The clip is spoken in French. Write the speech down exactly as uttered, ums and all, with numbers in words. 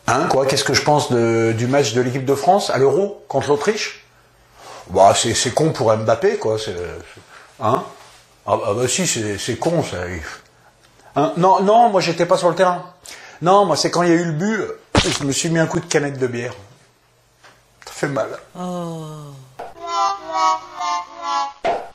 Hein, quoi, qu'est-ce que je pense de, du match de l'équipe de France à l'Euro contre l'Autriche? Bah, c'est, c'est con pour Mbappé, quoi. C'est, hein ah, ah bah si, c'est, c'est con, ça. Hein, non, non, moi j'étais pas sur le terrain. Non, moi c'est quand il y a eu le but, je me suis mis un coup de canette de bière. Ça fait mal. Oh.